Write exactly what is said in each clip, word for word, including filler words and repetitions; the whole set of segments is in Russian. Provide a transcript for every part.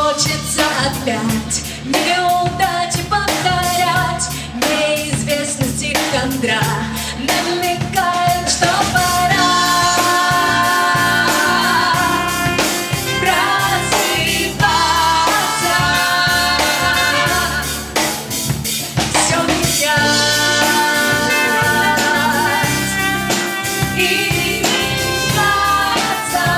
хочется опять неудачи повторять, неизвестности хандра намекает, что пора просыпаться. Все менять и меняться.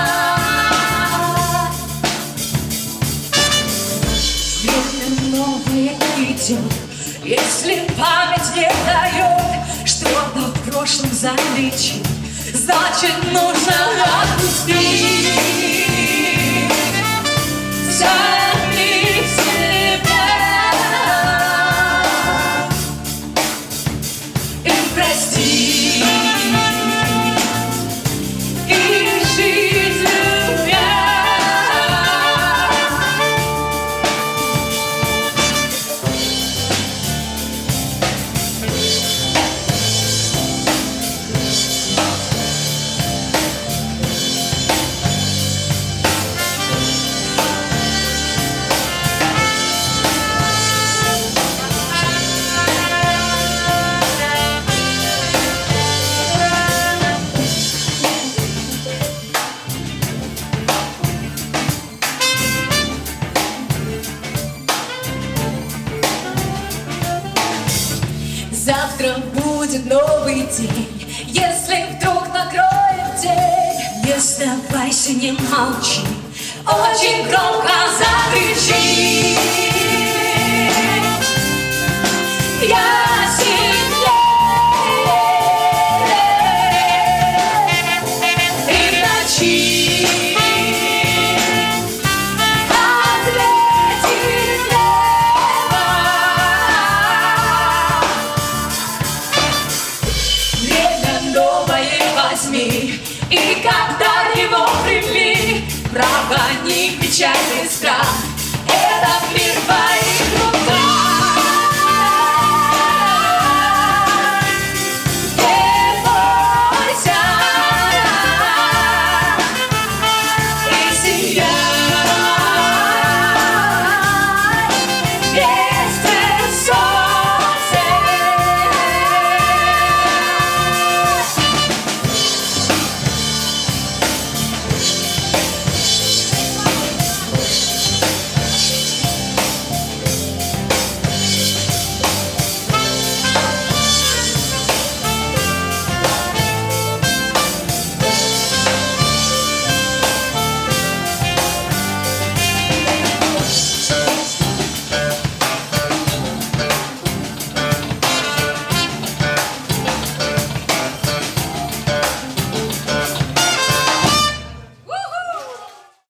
Время новое идет, если память не дает что-то в прошлом залечить, значит нужно отпустить самих себя и простить, и жить любя. Завтра будет новый день, если вдруг накроет тень. Не сдавайся, не молчи, очень громко закричи: я сильнее. И в ночи ответит небо. Время новое возьми, и когда его прими, прогони печаль и страх.